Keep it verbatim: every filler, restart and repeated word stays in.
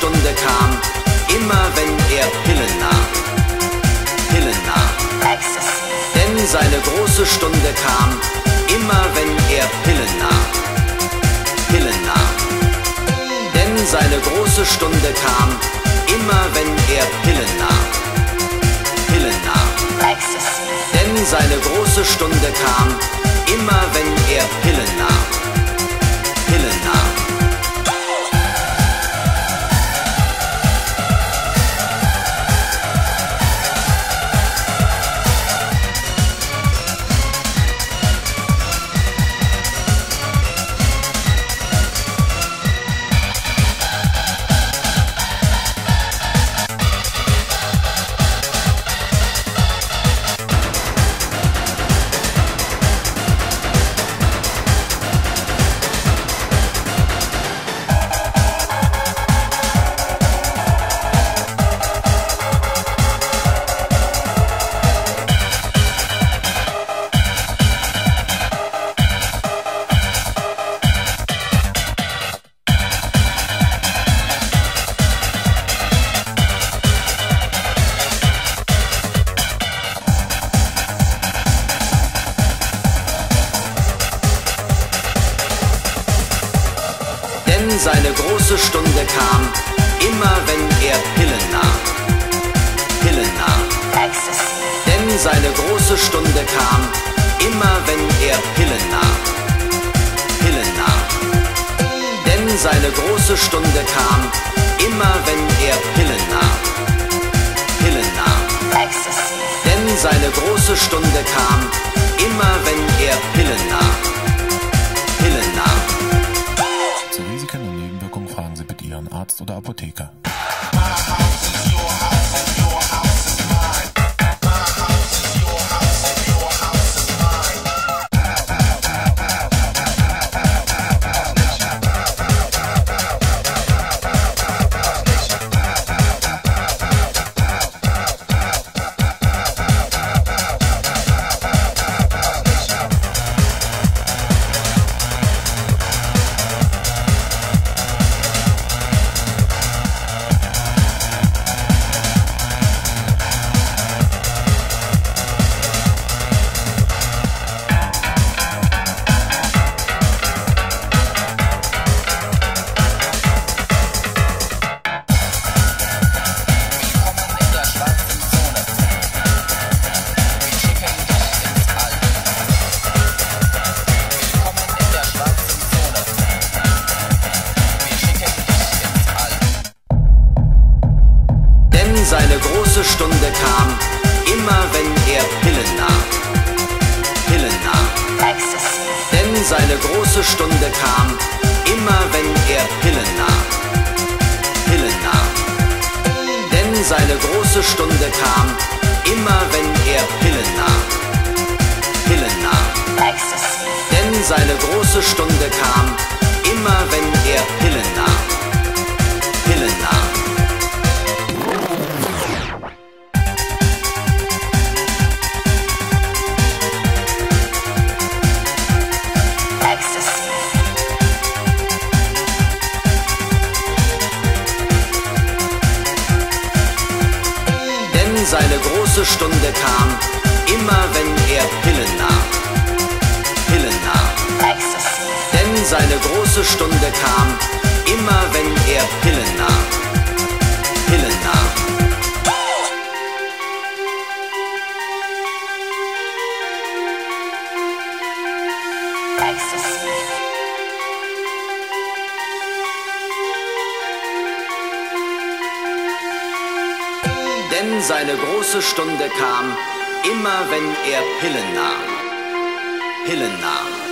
Stunde kam, immer wenn er Pillen nahm. Pillen nahm. Denn seine große Stunde kam, immer wenn er Pillen nahm. Pillen nahm. Denn seine große Stunde kam, immer wenn er Pillen nahm. Pillen nahm. Denn seine große Stunde kam, immer wenn er Pillen nahm. Pillen nahm. Seine große Stunde kam, immer wenn er Pillen nahm. Pillen nahm. Denn seine große Stunde kam, immer wenn er Pillen nahm. Pillen nahm. Denn seine große Stunde kam, immer wenn er Pillen nahm. Pillen nahm. Denn seine große Stunde kam, immer wenn er Pillen nahm. Pillen nahm. Zu Risiken und Nebenwirkungen fragen Sie bitte Ihren Arzt oder Apotheker. Seine große Stunde kam, immer wenn er Pillen nahm. Pillen nahm. Denn seine große Stunde kam, immer wenn er Pillen nahm. Pillen nahm. Denn seine große Stunde kam, immer wenn er Pillen nahm. Pillen nahm. Denn seine große Stunde kam, immer wenn er Pillen nahm. Pillen nahm. Seine große Stunde kam, immer wenn er Pillen nahm. Pillen nahm. Denn seine große Stunde kam, immer wenn er Pillen nahm. Pillen nahm. Denn seine große Stunde kam, immer wenn er Pillen nahm. Pillen nahm.